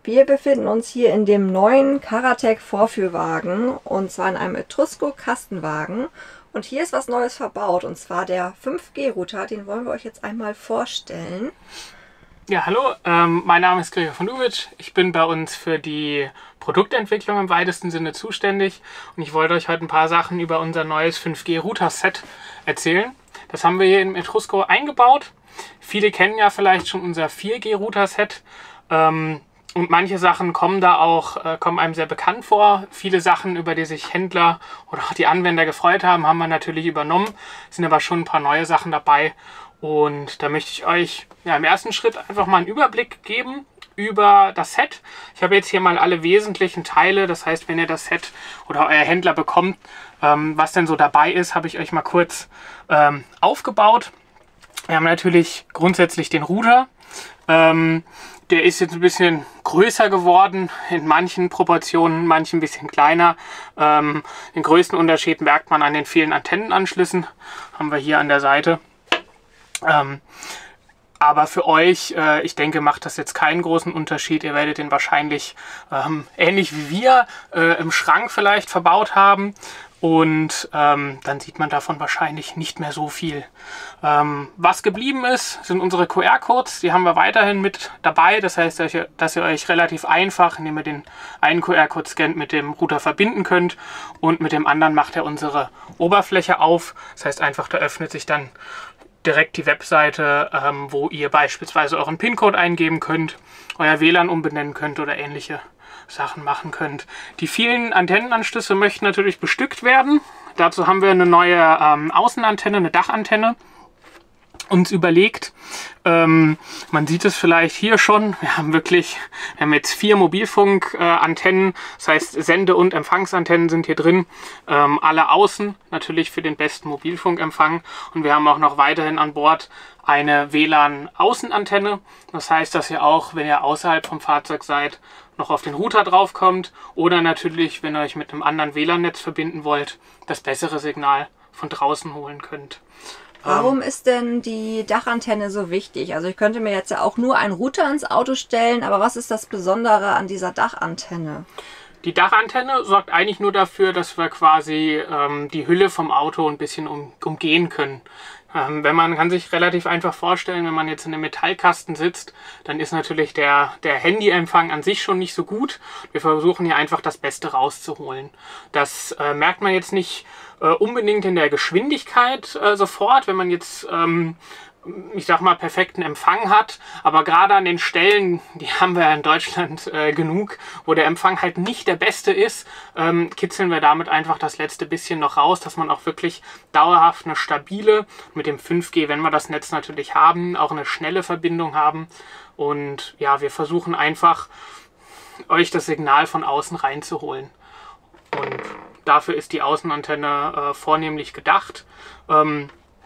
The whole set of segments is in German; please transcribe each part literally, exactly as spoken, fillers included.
Wir befinden uns hier in dem neuen Karatec Vorführwagen und zwar in einem Etrusco Kastenwagen. Und hier ist was Neues verbaut und zwar der fünf G Router, den wollen wir euch jetzt einmal vorstellen. Ja, hallo, ähm, mein Name ist Gregor von Duwitsch. Ich bin bei uns für die Produktentwicklung im weitesten Sinne zuständig und ich wollte euch heute ein paar Sachen über unser neues fünf G Router Set erzählen. Das haben wir hier im Etrusco eingebaut. Viele kennen ja vielleicht schon unser vier G Router Set. Ähm, Und manche Sachen kommen da auch, äh, kommen einem sehr bekannt vor. Viele Sachen, über die sich Händler oder auch die Anwender gefreut haben, haben wir natürlich übernommen. Es sind aber schon ein paar neue Sachen dabei. Und da möchte ich euch ja, im ersten Schritt einfach mal einen Überblick geben über das Set. Ich habe jetzt hier mal alle wesentlichen Teile. Das heißt, wenn ihr das Set oder euer Händler bekommt, ähm, was denn so dabei ist, habe ich euch mal kurz ähm, aufgebaut. Wir haben natürlich grundsätzlich den Router. Ähm, Der ist jetzt ein bisschen größer geworden, in manchen Proportionen, manchen ein bisschen kleiner. Ähm, den größten Unterschied merkt man an den vielen Antennenanschlüssen, haben wir hier an der Seite. Ähm, aber für euch, äh, ich denke, macht das jetzt keinen großen Unterschied. Ihr werdet den wahrscheinlich ähm, ähnlich wie wir äh, im Schrank vielleicht verbaut haben. Und ähm, dann sieht man davon wahrscheinlich nicht mehr so viel. Ähm, was geblieben ist, sind unsere Q R-Codes. Die haben wir weiterhin mit dabei. Das heißt, dass ihr, dass ihr euch relativ einfach, indem ihr den einen Q R-Code scannt, mit dem Router verbinden könnt. Und mit dem anderen macht er unsere Oberfläche auf. Das heißt einfach, da öffnet sich dann direkt die Webseite, ähm, wo ihr beispielsweise euren PIN-Code eingeben könnt, euer W L A N umbenennen könnt oder ähnliche Sachen machen könnt. Die vielen Antennenanschlüsse möchten natürlich bestückt werden. Dazu haben wir eine neue ähm, Außenantenne, eine Dachantenne uns überlegt. Ähm, man sieht es vielleicht hier schon. Wir haben wirklich, wir haben jetzt vier Mobilfunkantennen, äh, das heißt Sende- und Empfangsantennen sind hier drin. Ähm, alle außen natürlich für den besten Mobilfunkempfang. Und wir haben auch noch weiterhin an Bord eine W L A N-Außenantenne. Das heißt, dass ihr auch, wenn ihr außerhalb vom Fahrzeug seid, noch auf den Router drauf kommt. Oder natürlich, wenn ihr euch mit einem anderen W L A N-Netz verbinden wollt, das bessere Signal von draußen holen könnt. Warum ist denn die Dachantenne so wichtig? Also ich könnte mir jetzt ja auch nur einen Router ins Auto stellen, aber was ist das Besondere an dieser Dachantenne? Die Dachantenne sorgt eigentlich nur dafür, dass wir quasi ähm, die Hülle vom Auto ein bisschen um, umgehen können. Ähm, wenn man kann sich relativ einfach vorstellen, wenn man jetzt in einem Metallkasten sitzt, dann ist natürlich der, der Handyempfang an sich schon nicht so gut. Wir versuchen hier einfach das Beste rauszuholen. Das äh, merkt man jetzt nicht äh, unbedingt in der Geschwindigkeit äh, sofort, wenn man jetzt ähm, ich sag mal, perfekten Empfang hat, aber gerade an den Stellen, die haben wir in Deutschland äh, genug, wo der Empfang halt nicht der beste ist, ähm, kitzeln wir damit einfach das letzte bisschen noch raus, dass man auch wirklich dauerhaft eine stabile, mit dem fünf G, wenn wir das Netz natürlich haben, auch eine schnelle Verbindung haben. Und ja, wir versuchen einfach, euch das Signal von außen reinzuholen. Und dafür ist die Außenantenne äh, vornehmlich gedacht. Ähm,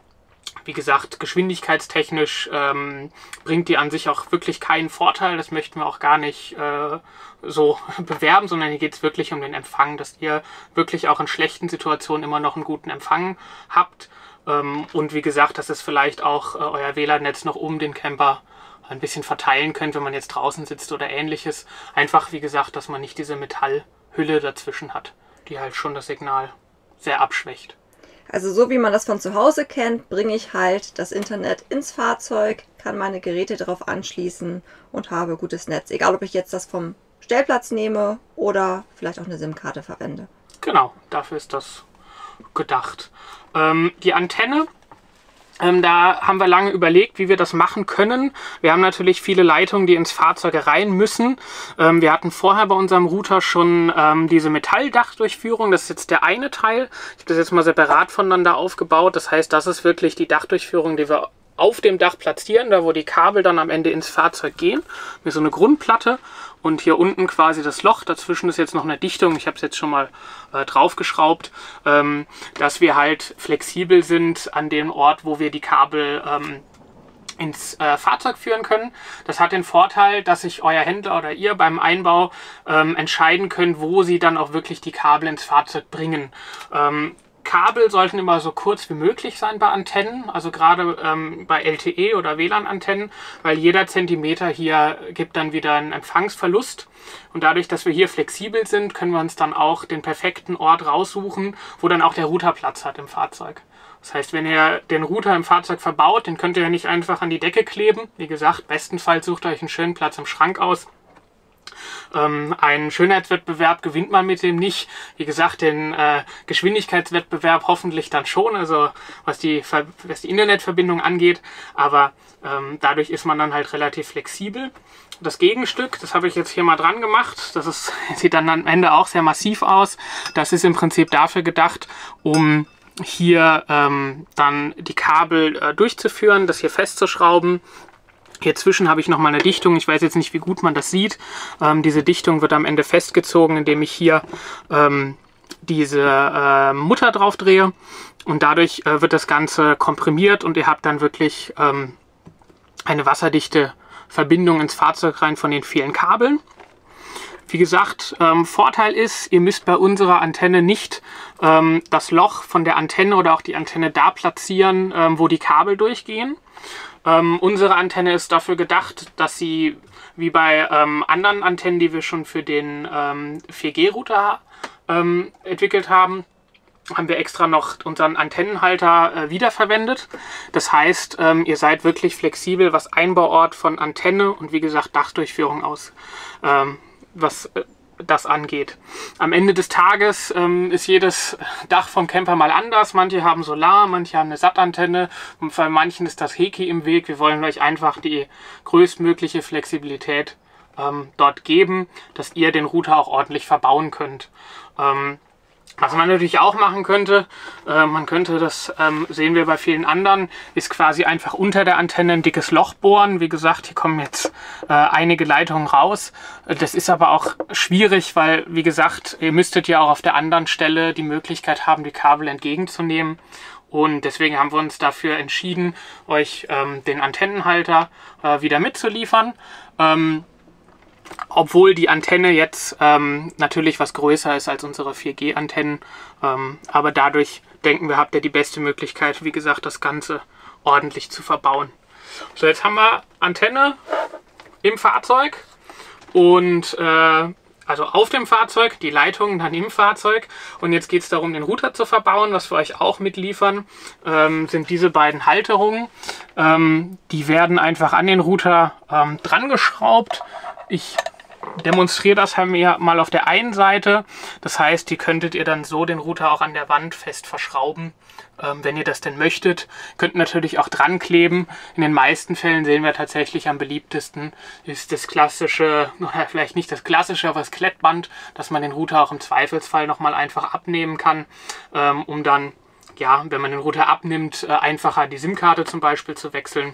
Wie gesagt, geschwindigkeitstechnisch ähm, bringt die an sich auch wirklich keinen Vorteil. Das möchten wir auch gar nicht äh, so bewerben, sondern hier geht es wirklich um den Empfang, dass ihr wirklich auch in schlechten Situationen immer noch einen guten Empfang habt. Ähm, und wie gesagt, dass es vielleicht auch äh, euer W L A N-Netz noch um den Camper ein bisschen verteilen könnt, wenn man jetzt draußen sitzt oder ähnliches. Einfach, wie gesagt, dass man nicht diese Metallhülle dazwischen hat, die halt schon das Signal sehr abschwächt. Also so wie man das von zu Hause kennt, bringe ich halt das Internet ins Fahrzeug, kann meine Geräte darauf anschließen und habe gutes Netz. Egal, ob ich jetzt das vom Stellplatz nehme oder vielleicht auch eine SIM-Karte verwende. Genau, dafür ist das gedacht. Ähm, die Antenne, ähm, da haben wir lange überlegt, wie wir das machen können. Wir haben natürlich viele Leitungen, die ins Fahrzeug rein müssen. Ähm, wir hatten vorher bei unserem Router schon ähm, diese Metalldachdurchführung. Das ist jetzt der eine Teil. Ich habe das jetzt mal separat voneinander aufgebaut. Das heißt, das ist wirklich die Dachdurchführung, die wir auf dem Dach platzieren, da wo die Kabel dann am Ende ins Fahrzeug gehen. Mit so eine Grundplatte und hier unten quasi das Loch. Dazwischen ist jetzt noch eine Dichtung. Ich habe es jetzt schon mal äh, draufgeschraubt, ähm, dass wir halt flexibel sind an dem Ort, wo wir die Kabel ähm, ins äh, Fahrzeug führen können. Das hat den Vorteil, dass sich euer Händler oder ihr beim Einbau ähm, entscheiden könnt, wo sie dann auch wirklich die Kabel ins Fahrzeug bringen. Ähm, Kabel sollten immer so kurz wie möglich sein bei Antennen, also gerade ähm, bei L T E oder W L A N-Antennen, weil jeder Zentimeter hier gibt dann wieder einen Empfangsverlust. Und dadurch, dass wir hier flexibel sind, können wir uns dann auch den perfekten Ort raussuchen, wo dann auch der Router Platz hat im Fahrzeug. Das heißt, wenn ihr den Router im Fahrzeug verbaut, den könnt ihr ja nicht einfach an die Decke kleben. Wie gesagt, bestenfalls sucht euch einen schönen Platz im Schrank aus. Ähm, einen Schönheitswettbewerb gewinnt man mit dem nicht. Wie gesagt, den äh, Geschwindigkeitswettbewerb hoffentlich dann schon, also was die, was die Internetverbindung angeht. Aber ähm, dadurch ist man dann halt relativ flexibel. Das Gegenstück, das habe ich jetzt hier mal dran gemacht. Das ist, sieht dann am Ende auch sehr massiv aus. Das ist im Prinzip dafür gedacht, um hier ähm, dann die Kabel äh, durchzuführen, das hier festzuschrauben. Hier zwischen habe ich nochmal eine Dichtung. Ich weiß jetzt nicht, wie gut man das sieht. Ähm, diese Dichtung wird am Ende festgezogen, indem ich hier ähm, diese äh, Mutter drauf drehe. Und dadurch äh, wird das Ganze komprimiert und ihr habt dann wirklich ähm, eine wasserdichte Verbindung ins Fahrzeug rein von den vielen Kabeln. Wie gesagt, ähm, Vorteil ist, ihr müsst bei unserer Antenne nicht ähm, das Loch von der Antenne oder auch die Antenne da platzieren, ähm, wo die Kabel durchgehen. Ähm, unsere Antenne ist dafür gedacht, dass sie, wie bei ähm, anderen Antennen, die wir schon für den ähm, vier G Router ähm, entwickelt haben, haben wir extra noch unseren Antennenhalter äh, wiederverwendet. Das heißt, ähm, ihr seid wirklich flexibel, was Einbauort von Antenne und wie gesagt Dachdurchführung aus, ähm, was äh, das angeht. Am Ende des Tages ähm, ist jedes Dach vom Camper mal anders. Manche haben Solar, manche haben eine Sattantenne und bei manchen ist das Heki im Weg. Wir wollen euch einfach die größtmögliche Flexibilität ähm, dort geben, dass ihr den Router auch ordentlich verbauen könnt. Ähm, Was man natürlich auch machen könnte, äh, man könnte, das ähm, sehen wir bei vielen anderen, ist quasi einfach unter der Antenne ein dickes Loch bohren. Wie gesagt, hier kommen jetzt äh, einige Leitungen raus. Das ist aber auch schwierig, weil, wie gesagt, ihr müsstet ja auch auf der anderen Stelle die Möglichkeit haben, die Kabel entgegenzunehmen. Und deswegen haben wir uns dafür entschieden, euch ähm, den Antennenhalter äh, wieder mitzuliefern. Ähm, Obwohl die Antenne jetzt ähm, natürlich was größer ist als unsere vier G Antennen. Ähm, aber dadurch, denken wir, habt ihr die beste Möglichkeit, wie gesagt, das Ganze ordentlich zu verbauen. So, jetzt haben wir Antenne im Fahrzeug und äh, also auf dem Fahrzeug, die Leitungen dann im Fahrzeug. Und jetzt geht es darum, den Router zu verbauen. Was wir euch auch mitliefern, ähm, sind diese beiden Halterungen. Ähm, die werden einfach an den Router ähm, dran geschraubt. Ich demonstriere das mal auf der einen Seite. Das heißt, die könntet ihr dann so den Router auch an der Wand fest verschrauben, ähm, wenn ihr das denn möchtet. Könnt natürlich auch dran kleben. In den meisten Fällen sehen wir tatsächlich am beliebtesten ist das klassische, naja, vielleicht nicht das klassische, aber das Klettband, dass man den Router auch im Zweifelsfall nochmal einfach abnehmen kann, ähm, um dann, ja, wenn man den Router abnimmt, äh, einfacher die SIM-Karte zum Beispiel zu wechseln.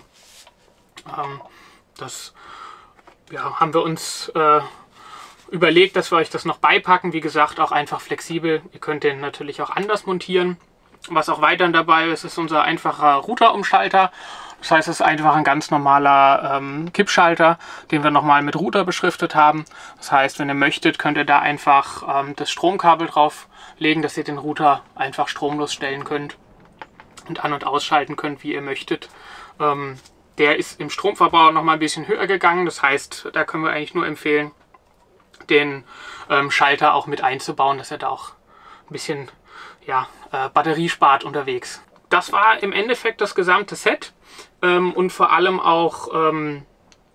Ähm, das Ja, haben wir uns äh, überlegt, dass wir euch das noch beipacken. Wie gesagt, auch einfach flexibel. Ihr könnt den natürlich auch anders montieren. Was auch weiterhin dabei ist, ist unser einfacher Router-Umschalter. Das heißt, es ist einfach ein ganz normaler ähm, Kippschalter, den wir nochmal mit Router beschriftet haben. Das heißt, wenn ihr möchtet, könnt ihr da einfach ähm, das Stromkabel drauf legen, dass ihr den Router einfach stromlos stellen könnt und an- und ausschalten könnt, wie ihr möchtet. Ähm, Der ist im Stromverbrauch noch mal ein bisschen höher gegangen. Das heißt, da können wir eigentlich nur empfehlen, den ähm, Schalter auch mit einzubauen, dass er da auch ein bisschen ja, äh, Batterie spart unterwegs. Das war im Endeffekt das gesamte Set ähm, und vor allem auch, ähm,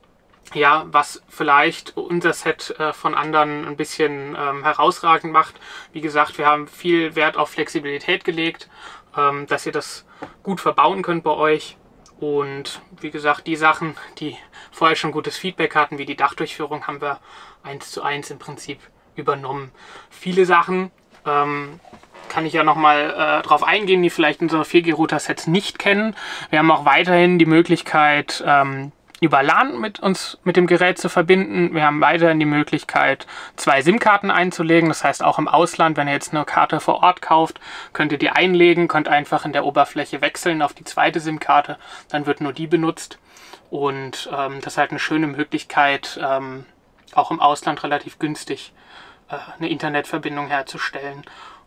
ja, was vielleicht unser Set äh, von anderen ein bisschen ähm, herausragend macht. Wie gesagt, wir haben viel Wert auf Flexibilität gelegt, ähm, dass ihr das gut verbauen könnt bei euch. Und wie gesagt, die Sachen, die vorher schon gutes Feedback hatten, wie die Dachdurchführung, haben wir eins zu eins im Prinzip übernommen. Viele Sachen ähm, kann ich ja nochmal äh, drauf eingehen, die vielleicht unsere vier G Router-Sets nicht kennen. Wir haben auch weiterhin die Möglichkeit, ähm, über LAN mit uns, mit dem Gerät zu verbinden. Wir haben weiterhin die Möglichkeit, zwei SIM-Karten einzulegen. Das heißt, auch im Ausland, wenn ihr jetzt eine Karte vor Ort kauft, könnt ihr die einlegen, könnt einfach in der Oberfläche wechseln auf die zweite SIM-Karte. Dann wird nur die benutzt. Und ähm, das ist halt eine schöne Möglichkeit, ähm, auch im Ausland relativ günstig äh, eine Internetverbindung herzustellen.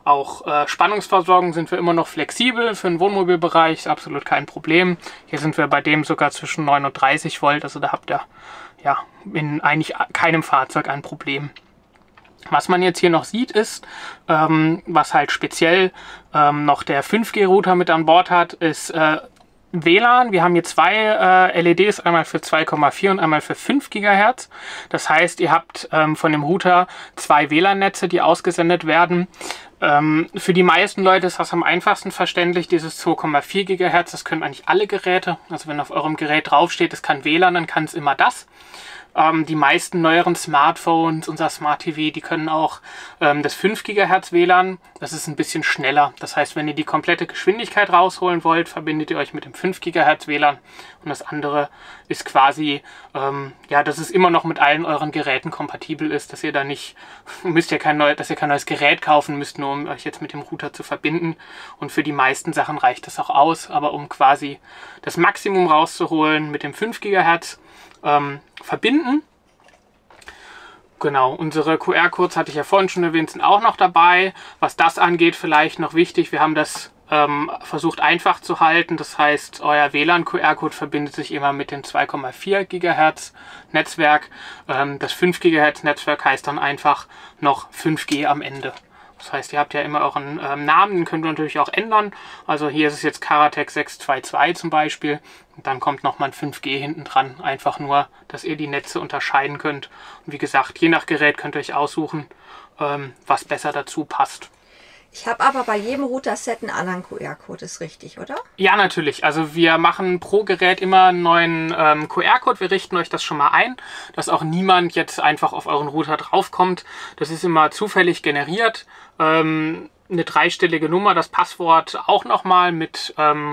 auch äh, Spannungsversorgung sind wir immer noch flexibel. Für den Wohnmobilbereich ist absolut kein Problem. Hier sind wir bei dem sogar zwischen neun und dreißig Volt. Also da habt ihr ja in eigentlich keinem Fahrzeug ein Problem. Was man jetzt hier noch sieht ist, ähm, was halt speziell ähm, noch der fünf G Router mit an Bord hat, ist äh, W L A N. Wir haben hier zwei äh, L E Ds, einmal für zwei Komma vier und einmal für fünf Gigahertz. Das heißt, ihr habt ähm, von dem Router zwei W L A N-Netze, die ausgesendet werden. Ähm, für die meisten Leute ist das am einfachsten verständlich, dieses zwei Komma vier Gigahertz. Das können eigentlich alle Geräte. Also wenn auf eurem Gerät draufsteht, es kann W L A N, dann kann es immer das. Ähm, die meisten neueren Smartphones, unser Smart T V, die können auch ähm, das fünf Gigahertz W L A N. Das ist ein bisschen schneller. Das heißt, wenn ihr die komplette Geschwindigkeit rausholen wollt, verbindet ihr euch mit dem fünf Gigahertz W L A N. Und das andere ist quasi, ähm, ja, dass es immer noch mit allen euren Geräten kompatibel ist, dass ihr da nicht, müsst ihr kein neu, dass ihr kein neues Gerät kaufen müsst, nur um euch jetzt mit dem Router zu verbinden. Und für die meisten Sachen reicht das auch aus. Aber um quasi das Maximum rauszuholen mit dem fünf Gigahertz, Ähm, verbinden. Genau, unsere Q R-Codes, hatte ich ja vorhin schon erwähnt, sind auch noch dabei. Was das angeht, vielleicht noch wichtig, wir haben das ähm, versucht einfach zu halten. Das heißt, euer W L A N-Q R-Code verbindet sich immer mit dem zwei Komma vier Gigahertz Netzwerk. Ähm, das fünf Gigahertz Netzwerk heißt dann einfach noch fünf G am Ende. Das heißt, ihr habt ja immer euren ähm, Namen, den könnt ihr natürlich auch ändern. Also hier ist es jetzt Karatec sechs zwei zwei zum Beispiel. Und dann kommt nochmal ein fünf G hinten dran. Einfach nur, dass ihr die Netze unterscheiden könnt. Und wie gesagt, je nach Gerät könnt ihr euch aussuchen, ähm, was besser dazu passt. Ich habe aber bei jedem Router-Set einen anderen Q R-Code, ist richtig, oder? Ja, natürlich. Also wir machen pro Gerät immer einen neuen ähm, Q R-Code. Wir richten euch das schon mal ein, dass auch niemand jetzt einfach auf euren Router draufkommt. Das ist immer zufällig generiert. Ähm, eine dreistellige Nummer, das Passwort auch nochmal mit ähm,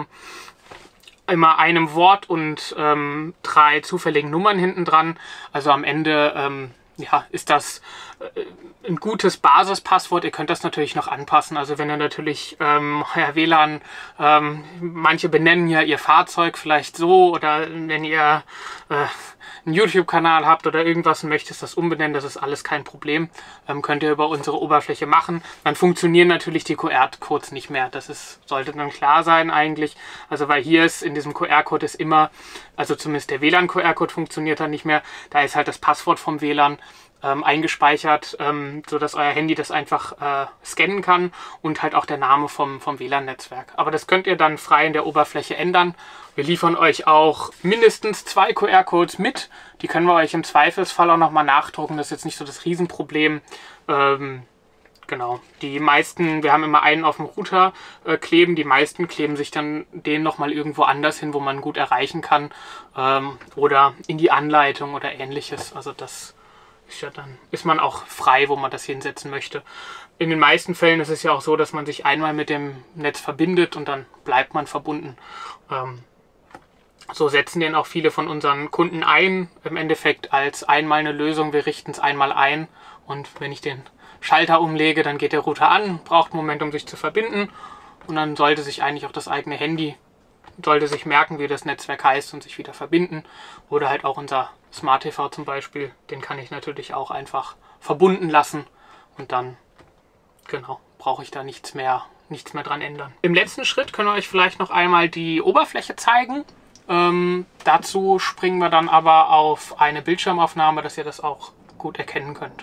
immer einem Wort und ähm, drei zufälligen Nummern hinten dran. Also am Ende ähm, ja, ist das äh, ein gutes Basispasswort. Ihr könnt das natürlich noch anpassen. Also wenn ihr natürlich ähm, euer W L A N, ähm, manche benennen ja ihr Fahrzeug vielleicht so, oder wenn ihr äh, einen YouTube-Kanal habt oder irgendwas und möchtet das umbenennen, das ist alles kein Problem. Ähm, könnt ihr über unsere Oberfläche machen. Dann funktionieren natürlich die Q R-Codes nicht mehr. Das ist, sollte dann klar sein eigentlich. Also weil hier ist in diesem Q R-Code ist immer, also zumindest der W L A N-Q R-Code funktioniert dann nicht mehr. Da ist halt das Passwort vom W L A N Ähm, eingespeichert, ähm, sodass euer Handy das einfach äh, scannen kann und halt auch der Name vom, vom W L A N-Netzwerk. Aber das könnt ihr dann frei in der Oberfläche ändern. Wir liefern euch auch mindestens zwei Q R-Codes mit. Die können wir euch im Zweifelsfall auch nochmal nachdrucken. Das ist jetzt nicht so das Riesenproblem. Ähm, genau. Die meisten, wir haben immer einen auf dem Router äh, kleben. Die meisten kleben sich dann den nochmal irgendwo anders hin, wo man gut erreichen kann. Ähm, oder in die Anleitung oder ähnliches. Also das ist ja dann, ist man auch frei, wo man das hinsetzen möchte. In den meisten Fällen ist es ja auch so, dass man sich einmal mit dem Netz verbindet und dann bleibt man verbunden. Ähm, so setzen den auch viele von unseren Kunden ein, im Endeffekt als einmal eine Lösung. Wir richten es einmal ein und wenn ich den Schalter umlege, dann geht der Router an, braucht einen Moment, um sich zu verbinden und dann sollte sich eigentlich auch das eigene Handy sollte sich merken, wie das Netzwerk heißt und sich wieder verbinden. Oder halt auch unser Smart T V zum Beispiel, den kann ich natürlich auch einfach verbunden lassen und dann, genau, brauche ich da nichts mehr, nichts mehr dran ändern. Im letzten Schritt können wir euch vielleicht noch einmal die Oberfläche zeigen. Ähm, dazu springen wir dann aber auf eine Bildschirmaufnahme, dass ihr das auch gut erkennen könnt.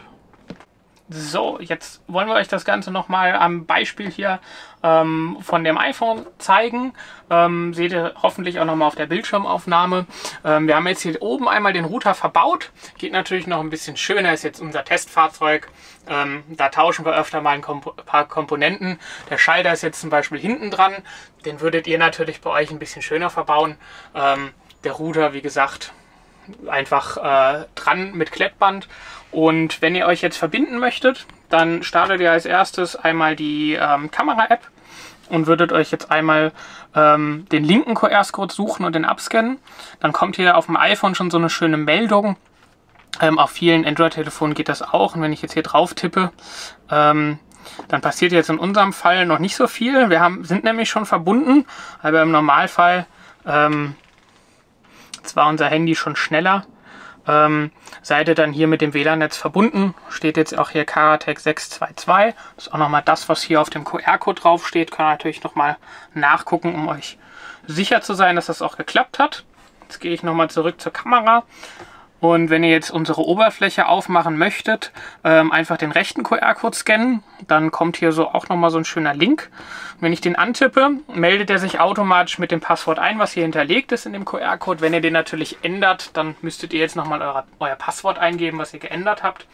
So, jetzt wollen wir euch das Ganze nochmal am Beispiel hier ähm, von dem iPhone zeigen. Ähm, seht ihr hoffentlich auch nochmal auf der Bildschirmaufnahme. Ähm, wir haben jetzt hier oben einmal den Router verbaut. Geht natürlich noch ein bisschen schöner, ist jetzt unser Testfahrzeug. Ähm, da tauschen wir öfter mal ein Komp paar Komponenten. Der Schalter ist jetzt zum Beispiel hinten dran. Den würdet ihr natürlich bei euch ein bisschen schöner verbauen. Ähm, der Router, wie gesagt, einfach äh, dran mit Klettband. Und wenn ihr euch jetzt verbinden möchtet, dann startet ihr als erstes einmal die ähm, Kamera-App und würdet euch jetzt einmal ähm, den linken Q R-Code suchen und den abscannen. Dann kommt hier auf dem iPhone schon so eine schöne Meldung. Ähm, auf vielen Android-Telefonen geht das auch. Und wenn ich jetzt hier drauf tippe, ähm, dann passiert jetzt in unserem Fall noch nicht so viel. Wir haben, sind nämlich schon verbunden, aber im Normalfall ähm, jetzt war unser Handy schon schneller. ähm, seid ihr dann hier mit dem W L A N-Netz verbunden. Steht jetzt auch hier Karatec sechs zwei zwei. Das ist auch nochmal das, was hier auf dem Q R-Code draufsteht. Könnt ihr natürlich nochmal nachgucken, um euch sicher zu sein, dass das auch geklappt hat. Jetzt gehe ich nochmal zurück zur Kamera. Und wenn ihr jetzt unsere Oberfläche aufmachen möchtet, ähm, einfach den rechten Q R-Code scannen. Dann kommt hier so auch nochmal so ein schöner Link. Wenn ich den antippe, meldet er sich automatisch mit dem Passwort ein, was hier hinterlegt ist in dem Q R-Code. Wenn ihr den natürlich ändert, dann müsstet ihr jetzt nochmal euer, euer Passwort eingeben, was ihr geändert habt.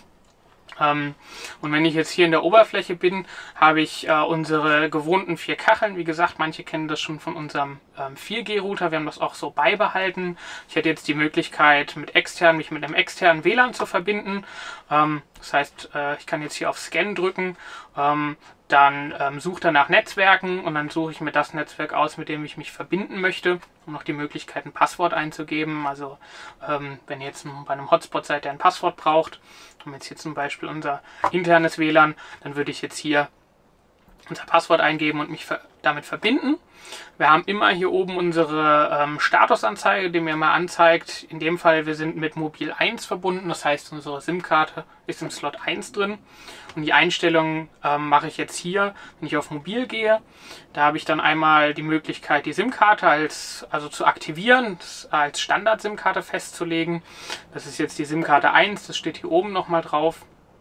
Ähm, und wenn ich jetzt hier in der Oberfläche bin, habe ich äh, unsere gewohnten vier Kacheln. Wie gesagt, manche kennen das schon von unserem ähm, vier G Router. Wir haben das auch so beibehalten. Ich hätte jetzt die Möglichkeit, mit extern, mich mit einem externen W L A N zu verbinden. Ähm, das heißt, äh, ich kann jetzt hier auf Scan drücken. Ähm, dann ähm, sucht er nach Netzwerken und dann suche ich mir das Netzwerk aus, mit dem ich mich verbinden möchte, um noch die Möglichkeit, ein Passwort einzugeben. Also ähm, wenn ihr jetzt bei einem Hotspot seid, der ein Passwort braucht, haben wir jetzt hier zum Beispiel unser internes W L A N, dann würde ich jetzt hier unser Passwort eingeben und mich ver damit verbinden. Wir haben immer hier oben unsere ähm, Statusanzeige, die mir mal anzeigt. In dem Fall, wir sind mit Mobil eins verbunden, das heißt, unsere SIM-Karte ist im Slot eins drin. Und die Einstellungen ähm, mache ich jetzt hier, wenn ich auf Mobil gehe. Da habe ich dann einmal die Möglichkeit, die SIM-Karte als, also zu aktivieren, als Standard-SIM-Karte festzulegen. Das ist jetzt die SIM-Karte eins, das steht hier oben nochmal drauf.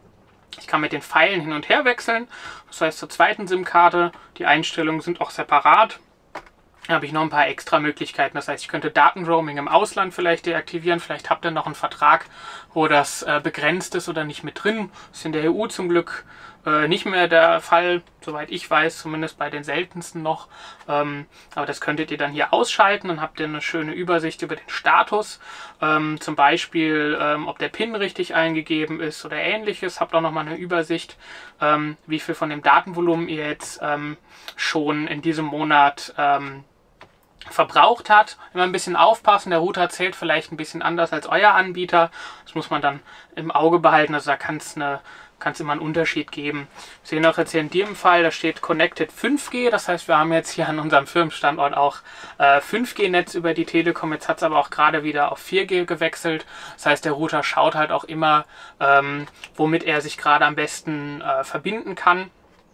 Ich kann mit den Pfeilen hin und her wechseln, das heißt zur zweiten SIM-Karte. Die Einstellungen sind auch separat. Da habe ich noch ein paar extra Möglichkeiten. Das heißt, ich könnte Datenroaming im Ausland vielleicht deaktivieren. Vielleicht habt ihr noch einen Vertrag, wo das äh, begrenzt ist oder nicht mit drin. Das ist in der E U zum Glück äh, nicht mehr der Fall, soweit ich weiß, zumindest bei den seltensten noch. Ähm, aber das könntet ihr dann hier ausschalten. Dann habt ihr eine schöne Übersicht über den Status. Ähm, zum Beispiel, ähm, ob der PIN richtig eingegeben ist oder ähnliches. Habt auch nochmal eine Übersicht, ähm, wie viel von dem Datenvolumen ihr jetzt ähm, schon in diesem Monat ähm, verbraucht hat. Immer ein bisschen aufpassen, der Router zählt vielleicht ein bisschen anders als euer Anbieter. Das muss man dann im Auge behalten, also da kann es eine kann es immer einen Unterschied geben. Wir sehen auch jetzt hier in dem Fall, da steht Connected fünf G, das heißt, wir haben jetzt hier an unserem Firmenstandort auch äh, fünf G Netz über die Telekom, jetzt hat es aber auch gerade wieder auf vier G gewechselt. Das heißt, der Router schaut halt auch immer, ähm, womit er sich gerade am besten äh, verbinden kann.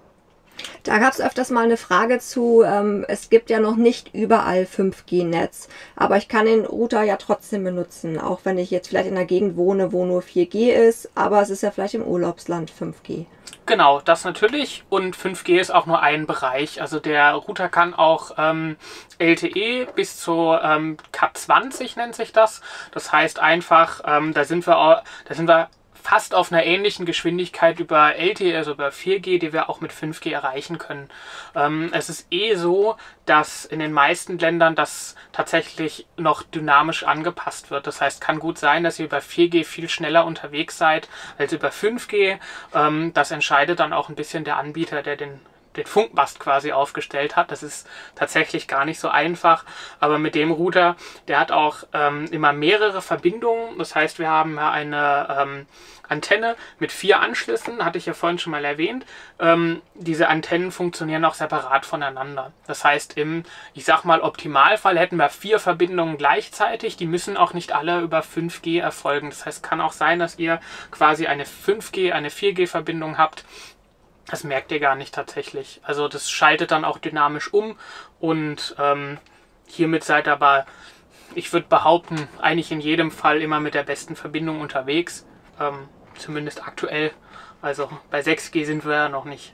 Da gab es öfters mal eine Frage zu, ähm, es gibt ja noch nicht überall fünf G Netz, aber ich kann den Router ja trotzdem benutzen, auch wenn ich jetzt vielleicht in einer Gegend wohne, wo nur vier G ist, aber es ist ja vielleicht im Urlaubsland fünf G. Genau, das natürlich, und fünf G ist auch nur ein Bereich, also der Router kann auch ähm, L T E bis zu ähm, Cat zwanzig nennt sich das, das heißt einfach, ähm, da sind wir, da sind wir fast auf einer ähnlichen Geschwindigkeit über L T E, also über vier G, die wir auch mit fünf G erreichen können. Ähm, es ist eh so, dass in den meisten Ländern das tatsächlich noch dynamisch angepasst wird. Das heißt, kann gut sein, dass ihr über vier G viel schneller unterwegs seid als über fünf G. Ähm, das entscheidet dann auch ein bisschen der Anbieter, der den den Funkmast quasi aufgestellt hat. Das ist tatsächlich gar nicht so einfach, aber mit dem Router, der hat auch ähm, immer mehrere Verbindungen. Das heißt, wir haben ja eine ähm, Antenne mit vier Anschlüssen, hatte ich ja vorhin schon mal erwähnt. Ähm, diese Antennen funktionieren auch separat voneinander. Das heißt, im, ich sag mal, Optimalfall hätten wir vier Verbindungen gleichzeitig. Die müssen auch nicht alle über fünf G erfolgen. Das heißt, kann auch sein, dass ihr quasi eine fünf G, eine vier G Verbindung habt. Das merkt ihr gar nicht tatsächlich. Also das schaltet dann auch dynamisch um und ähm, hiermit seid ihr aber, ich würde behaupten, eigentlich in jedem Fall immer mit der besten Verbindung unterwegs. Ähm, zumindest aktuell. Also bei sechs G sind wir ja noch nicht.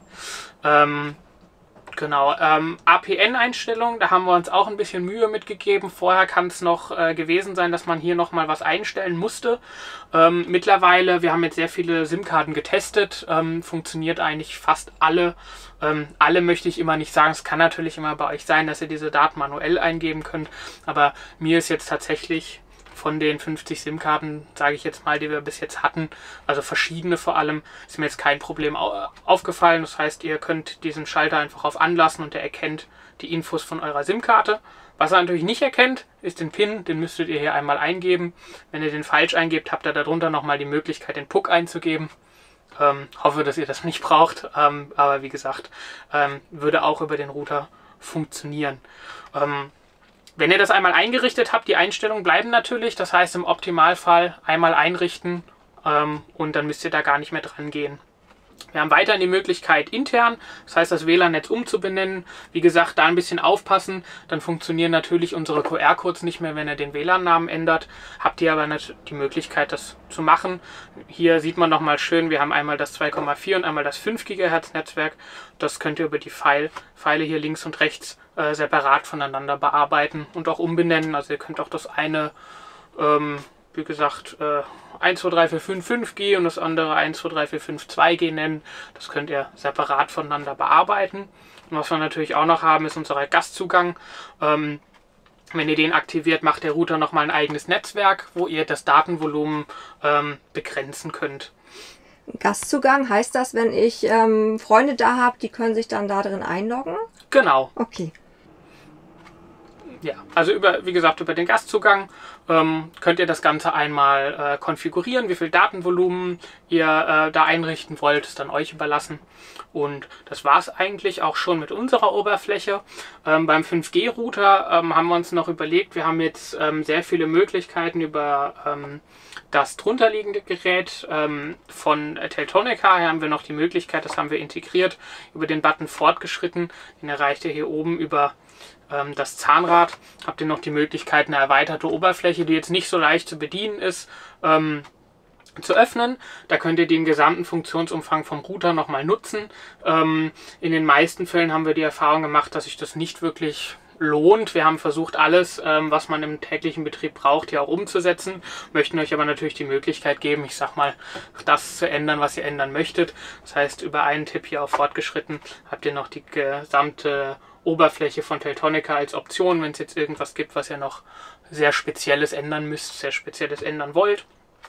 Ähm, Genau, ähm, A P N-Einstellungen, da haben wir uns auch ein bisschen Mühe mitgegeben. Vorher kann es noch äh, gewesen sein, dass man hier nochmal was einstellen musste. Ähm, mittlerweile, wir haben jetzt sehr viele SIM-Karten getestet, ähm, funktioniert eigentlich fast alle. Ähm, alle möchte ich immer nicht sagen, es kann natürlich immer bei euch sein, dass ihr diese Daten manuell eingeben könnt. Aber mir ist jetzt tatsächlich von den fünfzig SIM-Karten, sage ich jetzt mal, die wir bis jetzt hatten, also verschiedene vor allem, ist mir jetzt kein Problem aufgefallen. Das heißt, ihr könnt diesen Schalter einfach auf anlassen und der erkennt die Infos von eurer SIM-Karte. Was er natürlich nicht erkennt, ist den PIN, den müsstet ihr hier einmal eingeben. Wenn ihr den falsch eingebt, habt ihr darunter nochmal die Möglichkeit, den P U C einzugeben. Ähm, hoffe, dass ihr das nicht braucht, ähm, aber wie gesagt, ähm, würde auch über den Router funktionieren. Ähm, Wenn ihr das einmal eingerichtet habt, die Einstellungen bleiben natürlich. Das heißt im Optimalfall einmal einrichten ähm, und dann müsst ihr da gar nicht mehr dran gehen. Wir haben weiterhin die Möglichkeit intern, das heißt das W L A N-Netz umzubenennen. Wie gesagt, da ein bisschen aufpassen, dann funktionieren natürlich unsere Q R-Codes nicht mehr, wenn ihr den W L A N-Namen ändert. Habt ihr aber die Möglichkeit, das zu machen. Hier sieht man nochmal schön, wir haben einmal das zwei Komma vier und einmal das fünf Gigahertz Netzwerk. Das könnt ihr über die Pfeil, Pfeile hier links und rechts äh, separat voneinander bearbeiten und auch umbenennen. Also ihr könnt auch das eine, ähm, wie gesagt, äh, eins zwei drei vier fünf fünf G und das andere eins zwei drei vier fünf zwei G nennen. Das könnt ihr separat voneinander bearbeiten. Und was wir natürlich auch noch haben, ist unser Gastzugang. Ähm, wenn ihr den aktiviert, macht der Router nochmal ein eigenes Netzwerk, wo ihr das Datenvolumen ähm, begrenzen könnt. Gastzugang, heißt das, wenn ich ähm, Freunde da habe, die können sich dann da drin einloggen? Genau. Okay. Ja, also über, wie gesagt, über den Gastzugang ähm, könnt ihr das Ganze einmal äh, konfigurieren, wie viel Datenvolumen ihr äh, da einrichten wollt, ist dann euch überlassen. Und das war es eigentlich auch schon mit unserer Oberfläche. Ähm, beim fünf G Router ähm, haben wir uns noch überlegt, wir haben jetzt ähm, sehr viele Möglichkeiten über ähm, das drunterliegende Gerät ähm, von Teltonika. Hier haben wir noch die Möglichkeit, das haben wir integriert, über den Button fortgeschritten. Den erreicht ihr hier oben über das Zahnrad. Habt ihr noch die Möglichkeit, eine erweiterte Oberfläche, die jetzt nicht so leicht zu bedienen ist, ähm, zu öffnen. Da könnt ihr den gesamten Funktionsumfang vom Router nochmal nutzen. Ähm, in den meisten Fällen haben wir die Erfahrung gemacht, dass sich das nicht wirklich lohnt. Wir haben versucht, alles, ähm, was man im täglichen Betrieb braucht, hier auch umzusetzen. Möchten euch aber natürlich die Möglichkeit geben, ich sag mal, das zu ändern, was ihr ändern möchtet. Das heißt, über einen Tipp hier auf fortgeschritten habt ihr noch die gesamte Oberfläche von Teltonika als Option, wenn es jetzt irgendwas gibt, was ihr noch sehr Spezielles ändern müsst, sehr Spezielles ändern wollt.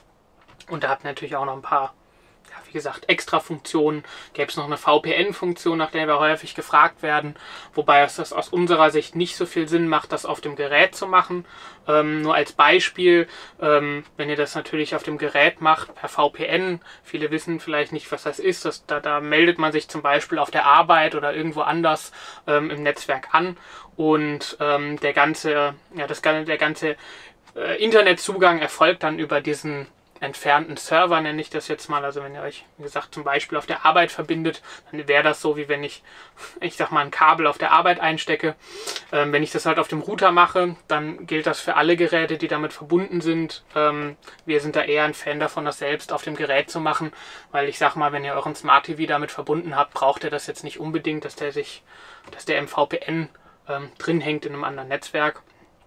Und da habt ihr natürlich auch noch ein paar, ja, wie gesagt, extra Funktionen. Gäbe es noch eine V P N-Funktion, nach der wir häufig gefragt werden, wobei es das aus unserer Sicht nicht so viel Sinn macht, das auf dem Gerät zu machen. Ähm, nur als Beispiel, ähm, wenn ihr das natürlich auf dem Gerät macht, per V P N, viele wissen vielleicht nicht, was das ist, das, da, da meldet man sich zum Beispiel auf der Arbeit oder irgendwo anders ähm, im Netzwerk an und ähm, der ganze, ja, das, der ganze äh, Internetzugang erfolgt dann über diesen entfernten Server, nenne ich das jetzt mal. Also wenn ihr euch, wie gesagt, zum Beispiel auf der Arbeit verbindet, dann wäre das so, wie wenn ich, ich sag mal, ein Kabel auf der Arbeit einstecke. Ähm, wenn ich das halt auf dem Router mache, dann gilt das für alle Geräte, die damit verbunden sind. Ähm, wir sind da eher ein Fan davon, das selbst auf dem Gerät zu machen, weil ich sag mal, wenn ihr euren Smart T V damit verbunden habt, braucht ihr das jetzt nicht unbedingt, dass der sich, dass der im V P N ähm, drin hängt in einem anderen Netzwerk.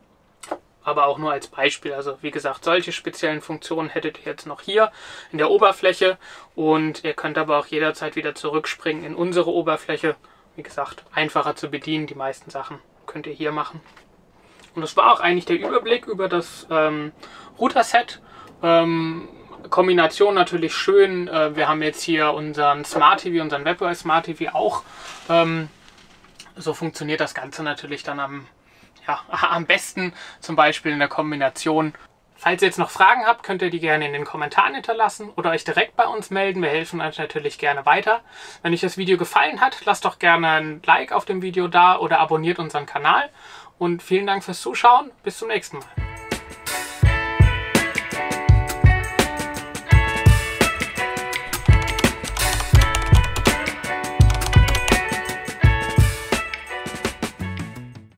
Aber auch nur als Beispiel. Also wie gesagt, solche speziellen Funktionen hättet ihr jetzt noch hier in der Oberfläche und ihr könnt aber auch jederzeit wieder zurückspringen in unsere Oberfläche. Wie gesagt, einfacher zu bedienen. Die meisten Sachen könnt ihr hier machen. Und das war auch eigentlich der Überblick über das ähm, Router-Set. Ähm, Kombination natürlich schön. Äh, wir haben jetzt hier unseren Smart T V, unseren WebOS Smart T V auch. Ähm, so funktioniert das Ganze natürlich dann am Ja, am besten zum Beispiel in der Kombination. Falls ihr jetzt noch Fragen habt, könnt ihr die gerne in den Kommentaren hinterlassen oder euch direkt bei uns melden. Wir helfen euch natürlich gerne weiter. Wenn euch das Video gefallen hat, lasst doch gerne ein Like auf dem Video da oder abonniert unseren Kanal. Und vielen Dank fürs Zuschauen. Bis zum nächsten Mal.